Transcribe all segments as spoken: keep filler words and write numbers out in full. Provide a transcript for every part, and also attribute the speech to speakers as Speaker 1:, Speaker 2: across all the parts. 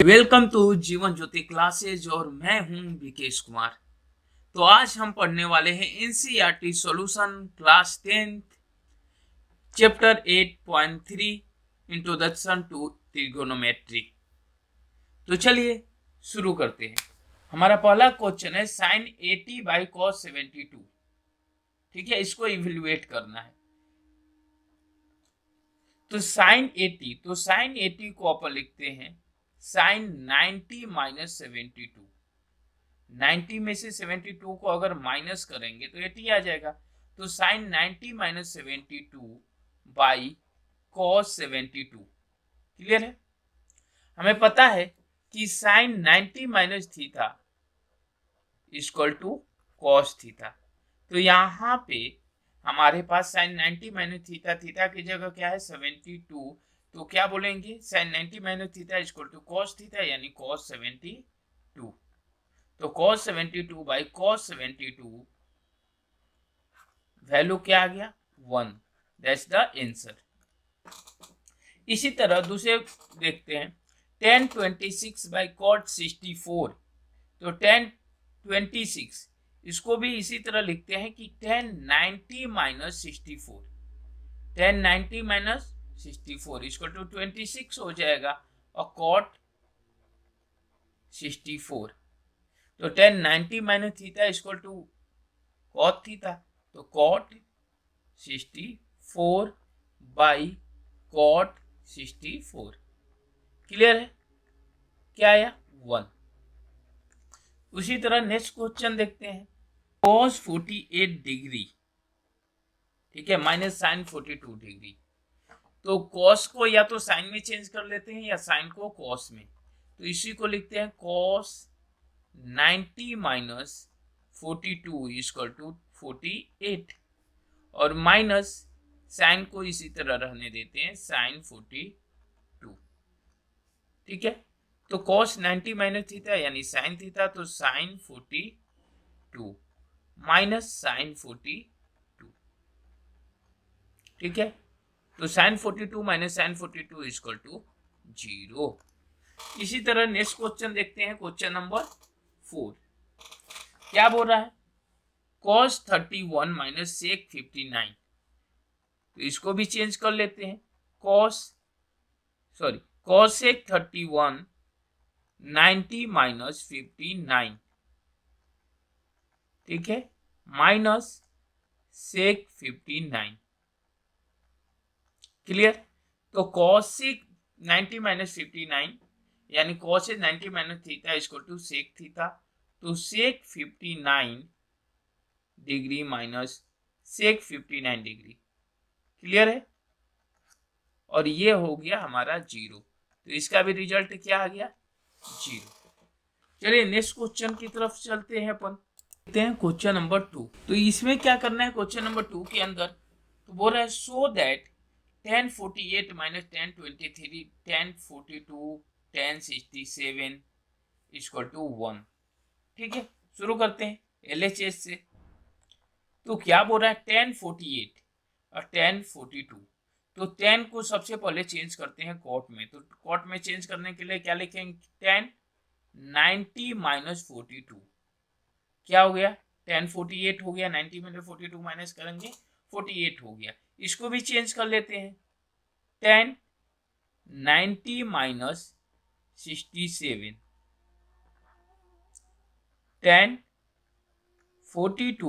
Speaker 1: Welcome to Jeevan Jyoti classes और मैं हूं विकेश कुमार। तो आज हम पढ़ने वाले हैं NCERT solution class tenth chapter eight point three introduction to trigonometry. तो चलिए शुरू करते हैं। हमारा पहला क्वेश्चन है sine eighty by cos seventy two. ठीक है, इसको इवेल्युएट करना है। तो साइन एटी, तो साइन एटी को अपन लिखते हैं sine ninety minus seventy two. Ninety में से सेवेंटी टू को अगर माइनस करेंगे तो एटी आ जाएगा। तो sine ninety minus seventy two by cos seventy two. Clear है? हमें पता है कि sine ninety minus theta equal to cos theta. तो यहाँ पे हमारे पास sine ninety minus theta, theta की जगह क्या है सेवेंटी टू, तो क्या बोलेंगे sine ninety minus theta equal to cos theta यानी कॉस सेवेंटी टू। तो cos seventy two by cos seventy two value क्या आ गया वन। That's the answer. इसी तरह दूसरे देखते हैं tan twenty six by cot sixty four. तो टेन ट्वेंटी सिक्स इसको भी इसी तरह लिखते हैं कि tan ninety minus sixty four. Tan ninety minus sixty four equal to twenty six हो जाएगा और कॉट सिक्सटी फोर। तो tan ninety minus theta equal to cot theta. तो cot sixty four by cot sixty four. Clear है? क्या आया one. उसी तरह नेक्स्ट क्वेश्चन देखते हैं कॉस फोर्टी एट डिग्री। ठीक है, minus sine forty two degree. तो कॉस को या तो साइन में चेंज कर लेते हैं या साइन को कॉस में। तो इसी को लिखते हैं cos ninety minus forty two equal to forty eight और माइनस साइन को इसी तरह रहने देते हैं साइन फोर्टी टू। ठीक है, तो कॉस नाइन्टी माइनस थीटा यानी साइन थीटा, तो sine forty two minus sine forty two. ठीक है, तो sine forty two minus sine forty two equal to zero. इसी तरह नेक्स्ट क्वेश्चन देखते हैं, क्वेश्चन नंबर फोर। क्या बोल रहा है cos thirty one minus sec fifty nine. तो इसको भी चेंज कर लेते हैं cos sorry cos sec thirty one ninety minus fifty nine. ठीक है, minus sec fifty nine. Clear? तो cosec ninety minus fifty nine यानी cosec ninety minus theta equal to sec theta. तो sec fifty nine degree minus sec fifty nine degree. Clear है? और ये हो गया हमारा जीरो। तो इसका भी रिजल्ट क्या आ गया जीरो। चलिए नेक्स्ट क्वेश्चन की तरफ चलते हैं अपन। देखते हैं क्वेश्चन नंबर टू। तो इसमें क्या करना है क्वेश्चन नंबर टू के अंदर, तो बोल रहा है so that tan forty eight minus tan twenty three tan forty two tan sixty seven equal to one. ठीक है, शुरू करते हैं एल एच एस से। तो क्या बोल रहा है टेन फोर्टी एट और टेन फोर्टी टू। तो टेन को सबसे पहले चेंज करते हैं कॉट में। तो कॉट में चेंज करने के लिए क्या लिखेंगे tan ninety minus forty two. क्या हो गया टेन फोर्टी एट हो गया, नाइन्टी में फोर्टी टू माइनस करेंगे फोर्टी एट हो गया। इसको भी चेंज कर लेते हैं tan ninety minus sixty seven. Tan forty two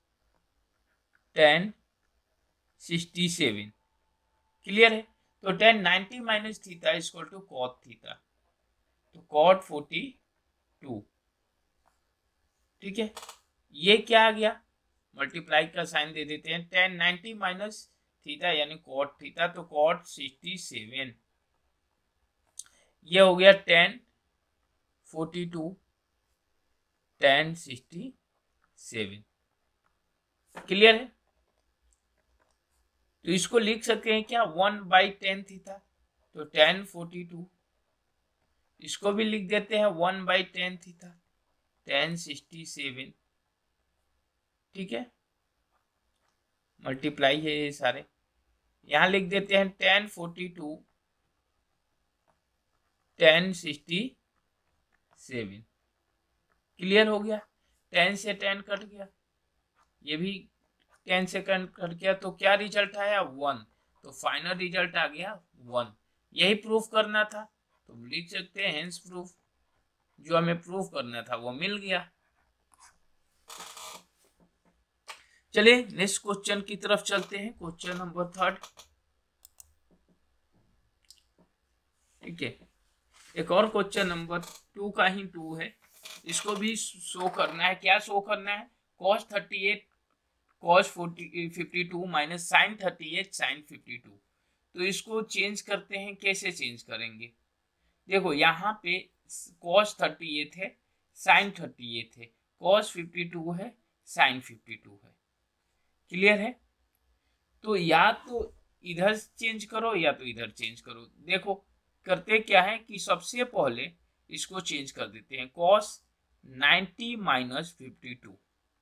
Speaker 1: tan sixty seven. Clear है? तो tan ninety minus theta equal to cot theta. तो कॉट फोर्टी टू। ठीक है, ये क्या आ गया मल्टीप्लाई का साइन दे देते हैं टेन नाइन्टी माइनस थीटा यानी कॉट थीटा। तो कॉट सिक्सटी सेवन। ये हो गया tan forty two tan sixty seven. Clear है? तो इसको लिख सकते हैं क्या वन बाई टेन थीटा। तो टेन फोर्टी टू इसको भी लिख देते हैं one by tan theta tan sixty seven. ठीक है, मल्टीप्लाई है ये सारे। यहां लिख देते हैं tan forty two tan sixty seven. Clear हो गया, टेन से टेन कट गया, ये भी टेन से कट गया, तो क्या रिजल्ट आया, वन। तो फाइनल रिजल्ट आ गया वन। यही प्रूफ करना था, तो लिख सकते हैं हेंस प्रूफ, जो हमें प्रूफ करना था वो मिल गया। चलिए नेक्स्ट क्वेश्चन की तरफ चलते हैं, क्वेश्चन नंबर थर्ड। ठीक है, एक और क्वेश्चन नंबर टू का ही टू है, इसको भी शो करना है। क्या शो करना है, cos thirty eight cos forty fifty two minus sine thirty eight sine fifty two. तो इसको चेंज करते हैं, कैसे चेंज करेंगे, देखो यहाँ पे कॉस थर्टी एट है, साइन थर्टी एट है, कॉस फिफ्टी टू है, साइन फिफ्टी टू है। क्लियर है, तो या तो इधर चेंज करो या तो इधर चेंज करो। देखो करते क्या है कि सबसे पहले इसको चेंज कर देते हैं, cos ninety minus fifty two,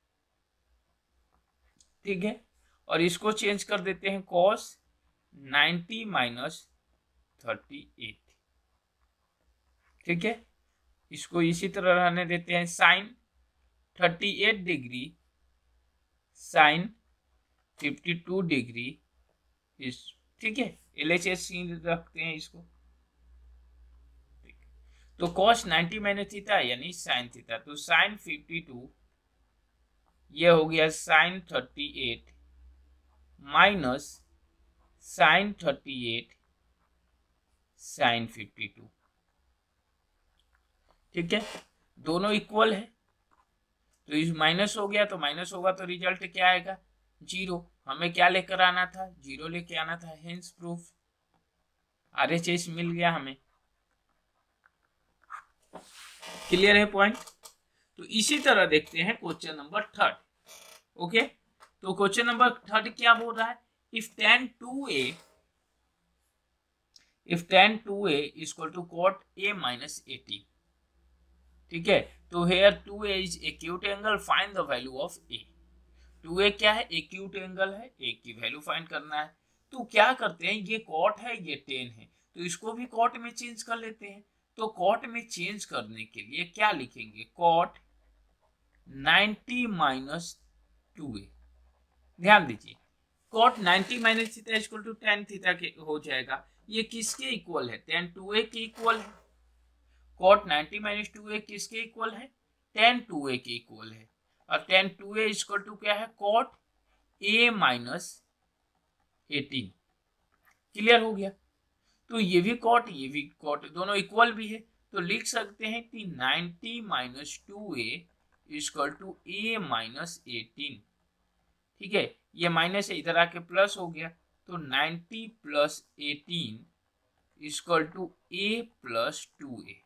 Speaker 1: ठीक है, और इसको चेंज कर देते हैं cos ninety minus thirty eight, ठीक है। इसको इसी तरह रहने देते हैं, sine thirty eight degree sine fifty two degree इस, ठीक है, एल एच एस रखते हैं इसको। तो कॉस नाइन्टी माइनस थीटा यानी साइन थीटा, तो साइन फिफ्टी टू ये हो गया sine thirty eight minus sine thirty eight sine fifty two, ठीक है, दोनों इक्वल है, तो इस माइनस हो गया तो माइनस होगा तो रिजल्ट क्या आएगा, जीरो। हमें क्या लेकर आना था, जीरो लेके आना था, hence proof R H S मिल गया हमें। क्लियर है पॉइंट। तो इसी तरह देखते हैं क्वेश्चन नंबर थर्ड। ओके, तो क्वेश्चन नंबर थर्ड क्या बोल रहा है, if tan two A if tan two A is equal to cot A minus eighty, ठीक है, तो here two A is acute angle, find the value of A. Two A क्या है, acute angle है, ए की वैल्यू फाइंड करना है। तो क्या करते हैं, ये कॉट है ये टेन है, तो इसको भी कॉट में चेंज कर लेते हैं। तो कॉट में चेंज करने के लिए क्या लिखेंगे, cot ninety minus two A. ध्यान दीजिए, cot ninety minus theta equal to tan theta के हो जाएगा। ये किसके इक्वल है, टेन टू ए के इक्वल है। Cot ninety minus two A किसके इक्वल है, टेन टू ए के इक्वल है। और tan two A equal to क्या है, cot A minus eighteen. Clear हो गया, तो ये भी कॉट ये भी कॉट, दोनों इक्वल भी है, तो लिख सकते हैं कि ninety minus two A equal to A minus eighteen, ठीक है। ये माइनस है, इधर आके प्लस हो गया, तो ninety plus eighteen equal to A plus two A.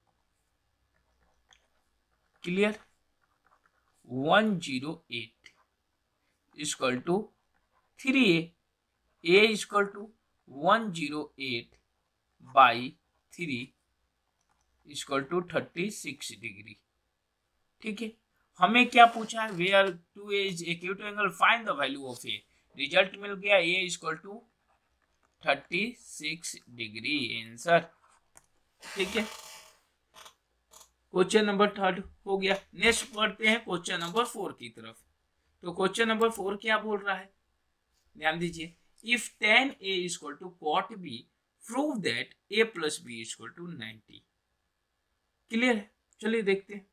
Speaker 1: Clear, one zero eight equal to three A, A equal to one zero eight by three equal to thirty six degree, ठीक है। हमें क्या पूछा है, where two A is acute angle, find the value of A. Result मिल गया, A equal to thirty six degree answer, ठीक है। क्वेश्चन नंबर थर्ड हो गया। नेक्स्ट पढ़ते हैं क्वेश्चन नंबर फोर की तरफ। तो क्वेश्चन नंबर फोर क्या बोल रहा है, ध्यान दीजिए, if tan A equal to cot B prove that A plus B equal to ninety. Clear है, चलिए देखते हैं।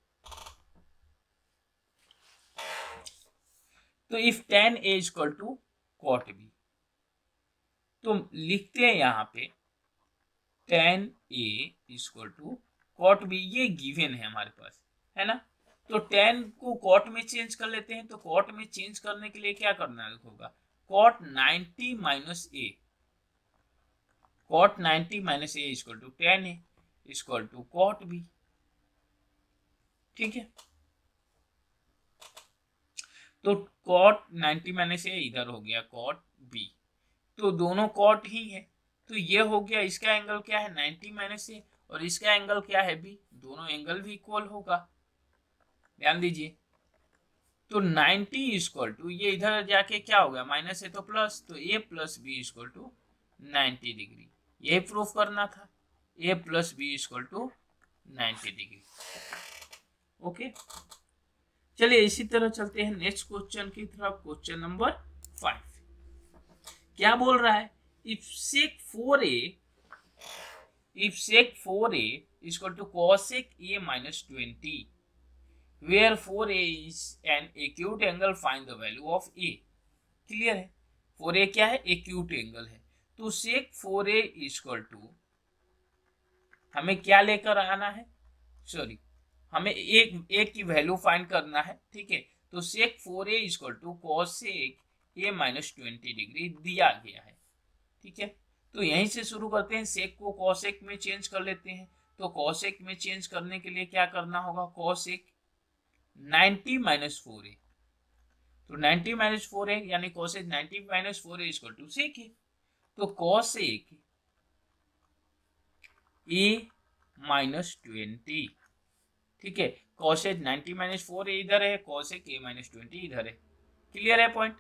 Speaker 1: तो if tan A equal to cot B, तो लिखते हैं यहां पे tan A equal to cot B, ये गिवन है हमारे पास, है ना। तो टेन को कॉट में चेंज कर लेते हैं, तो कॉट में चेंज करने के लिए क्या करना होगा, cot ninety minus A, cot ninety minus A equal to tan A equal to cot B, ठीक है। तो कॉट नाइन्टी माइनस ए इधर हो गया कॉट बी, तो दोनों कॉट ही है, तो ये हो गया, इसका एंगल क्या है नाइन्टी माइनस ए और इसका एंगल क्या है बी, दोनों एंगल भी इक्वल होगा। ध्यान दीजिए, तो नाइन्टी इक्वल टू ये इधर जाके क्या हो गया, माइनस है तो प्लस, तो A plus B equal to ninety degree, यही प्रूफ करना था, A plus B equal to ninety degree. Okay, चलिए इसी तरह चलते हैं नेक्स्ट क्वेश्चन की तरफ। क्वेश्चन नंबर फाइव क्या बोल रहा है, if sec four A if sec four A equal to cosec A minus twenty where four A is an acute angle, find the value of A. Clear है, four A क्या है, acute angle है। तो sec four A equal to हमें क्या लेकर आना है, सॉरी हमें एक एक की वैल्यू फाइंड करना है, ठीक है। तो sec four A equal to cosec A minus twenty degree दिया गया है, ठीक है। तो यहीं से शुरू करते हैं, सेक को कॉसेक में चेंज कर लेते हैं। तो कॉसेक में चेंज करने के लिए क्या करना होगा, cosec ninety minus four A, तो नाइन्टी माइनस फोर ए यानी cosec ninety minus four A equal to sec A. तो कॉसेक ए माइनस ट्वेंटी, ठीक है, cosec ninety minus four A इधर है, कॉसेक ए माइनस ट्वेंटी इधर है। Clear है पॉइंट।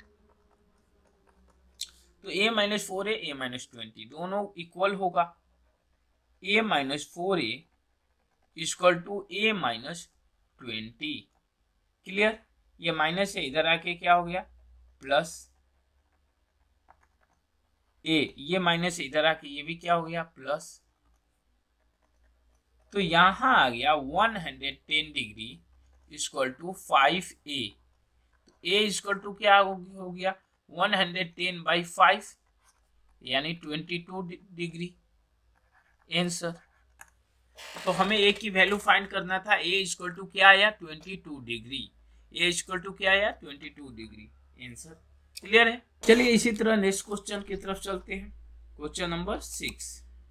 Speaker 1: तो A minus four A A minus twenty दोनों इक्वल होगा, A minus four A equal to A minus twenty. Clear, ये माइनस है, इधर आके क्या हो गया प्लस ए, ये माइनस है, इधर आके ये भी क्या हो गया प्लस। तो यहां आ गया one hundred ten degree equal to five A. A equal to क्या हो गया one hundred ten by five यानी ट्वेंटी टू डिग्री आंसर। तो हमें ए की वैल्यू फाइंड करना था, ए इक्वल टू क्या आया twenty two degree, A equal to क्या आया twenty two degree answer. Clear है, चलिए इसी तरह नेक्स्ट क्वेश्चन की तरफ चलते हैं। Question number six.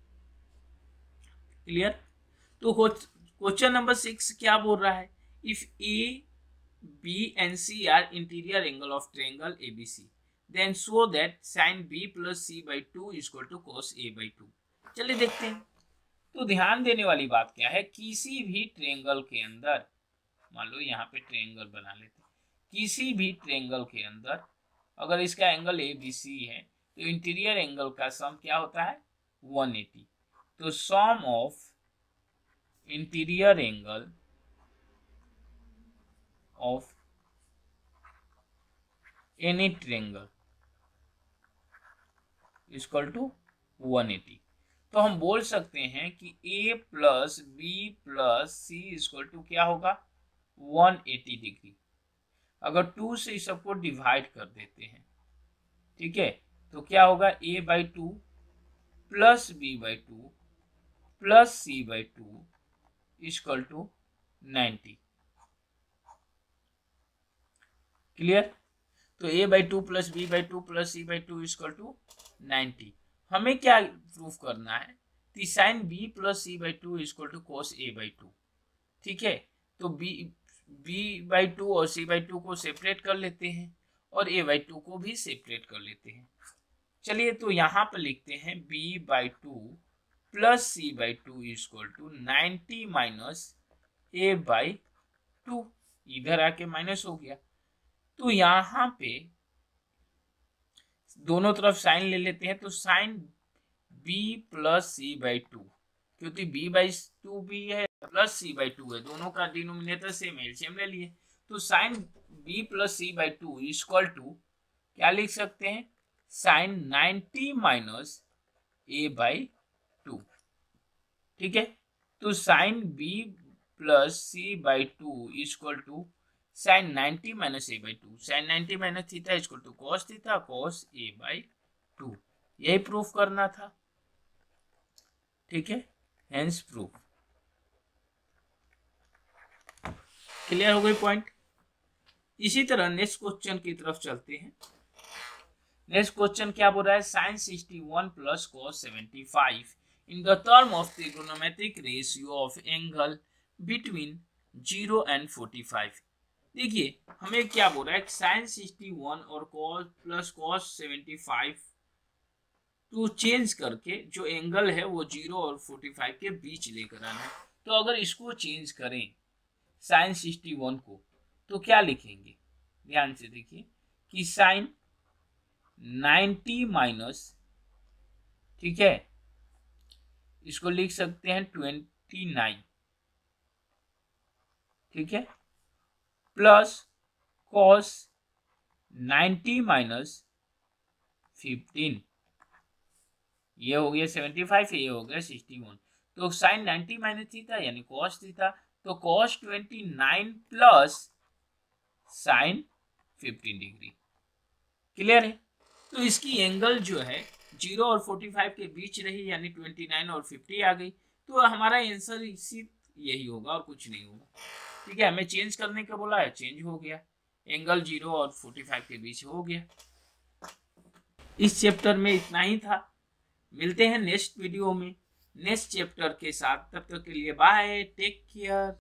Speaker 1: क्लियर, तो क्वेश्चन नंबर सिक्स क्या बोल रहा है, if A B and C are interior angle of triangle ABC then show that sine B plus C by two equal to cos A by two. चलिए देखते हैं। तो ध्यान देने वाली बात क्या है, किसी भी ट्रायंगल के अंदर, मान लो यहाँ पे ट्रायंगल बना लेते हैं, किसी भी ट्रायंगल के अंदर अगर इसका एंगल ए बी सी है तो इंटीरियर एंगल का सम क्या होता है वन एटी। तो sum of interior angle of any triangle equal to one eighty. तो हम बोल सकते हैं कि a plus B plus C equal to क्या होगा वन एटी डिग्री। अगर टू से इस सबको डिवाइड कर देते हैं, ठीक है, तो क्या होगा a by two plus B by two plus C by two equal to ninety. Clear, तो a by two plus B by two plus C by two equal to ninety. हमें क्या प्रूफ करना है, sine B plus C by two equal to cos A by two. ठीक है, तो B B by two और C by two को separate कर लेते हैं और ए बाई टू को भी सेपरेट कर लेते हैं। चलिए तो यहाँ पर लिखते हैं B by two plus C by two equal to ninety minus A by two, इधर आके माइनस हो गया। तो यहाँ पे दोनों तरफ साइन ले लेते हैं, तो sine b plus C by two, क्योंकि b बाई टू भी है प्लस सी बाई टू है, दोनों का डिनोमिनेटर सेम एलसीएम ले लिए। तो sine b plus C by two equal to क्या लिख सकते हैं sine ninety minus A by two. ठीक है, तो sine b plus C by two equal to sine ninety minus A by two, sine ninety minus theta equal to cos theta cos A by two, यही proof करना था। ठीक है, hence proof. Clear हो गई पॉइंट। इसी तरह next question की तरफ चलते हैं। नेक्स्ट क्वेश्चन क्या बोल रहा है, sine sixty one plus cos seventy five in the term of trigonometric ratio of angle between zero and forty five. देखिए हमें क्या बोल रहा है, साइन सिक्सटी वन और cos plus cos seventy five तो चेंज करके जो एंगल है वो जीरो और फोर्टी फाइव के बीच लेकर आना है। तो अगर इसको चेंज करें साइन सिक्सटी वन को तो क्या लिखेंगे, ध्यान से देखिए कि साइन नाइन्टी माइनस, ठीक है, इसको लिख सकते हैं ट्वेंटी नाइन ठीक है, plus cos ninety minus fifteen, ये हो गया सेवेंटी फाइव, ये हो गया सिक्सटी वन। तो साइन नाइन्टी माइनस थीटा यानी कॉस थीटा, तो cos twenty nine plus sine fifteen degree. Clear है? तो इसकी एंगल जो है जीरो और फोर्टी फाइव के बीच रही, यानी ट्वेंटी नाइन और फिफ्टी आ गई। तो हमारा आंसर इसी यही होगा और कुछ नहीं होगा। ठीक है, हमें चेंज करने का बोला है, चेंज हो गया, एंगल जीरो और फोर्टी फाइव के बीच हो गया। इस चैप्टर में इतना ही था। मिलते हैं नेक्स्ट वीडियो में नेक्स्ट चैप्टर के साथ। तब तक के लिए बाय, टेक केयर।